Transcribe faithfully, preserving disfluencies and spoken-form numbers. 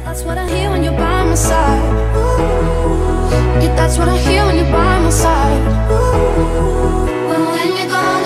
That's what I hear when you're by my side. Yeah, that's what I hear when you're by my side. But when you're gone